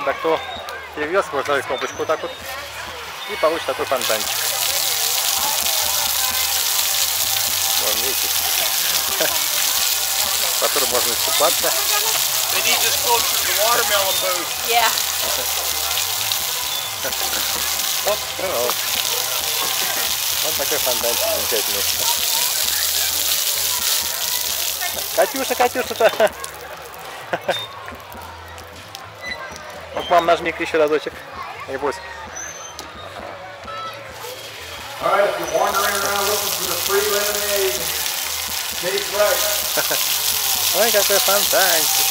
Вот, а кто перевез, может нажать кнопочку вот так вот и получит такой фонтанчик. Можно видите, в котором можно искупаться. Вот такой фонтанчик замечательный. Катюша, Катюша-то! Вот, мам, нажми-ка еще разочек. Не бойся. Ой, какой фонтанчик.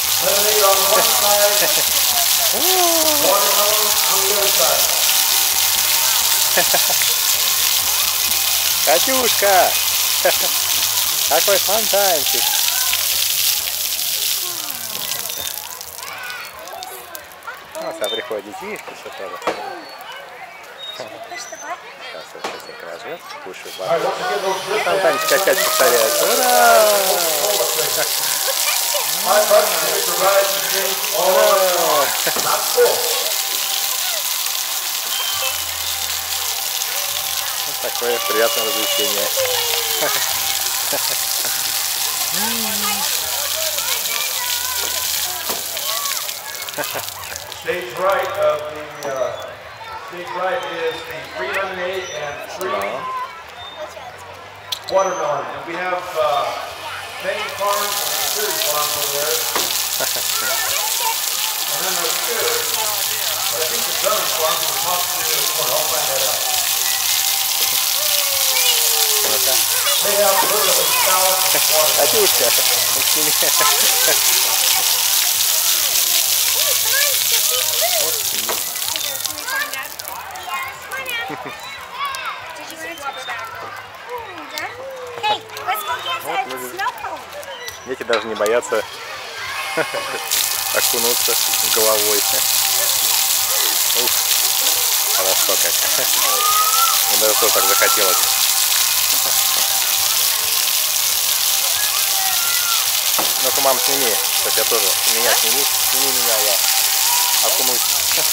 Катюшка! Какой фонтанчик! Ну, сейчас приходят детишки, все тоже. Сейчас все разжет, кушаю бабу. Фонтанчик опять повторяется. Ура! Вот такое приятное развлечение. Stage right of the stage right is the free lemonade and free watermelon, and we have many farms and food farms over there. And then there's food, but I think the Southern farm is the top to this one. I'll find that out. They have a little bit of salad and watermelon. Дети даже не боятся окунуться головой. Ух, хорошо как. Мне даже тоже так захотелось. Ну-ка, мам, сними, чтоб я тоже. Меня сними, сними меня, я окунусь.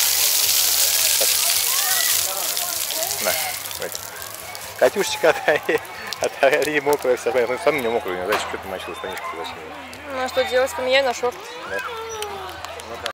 На, вот. Катюшечка, отори мокрая вся, сам не мокрая, зачем что ты мочила, станешь зачем? Ну а что делать, поменяй на шорт. Да.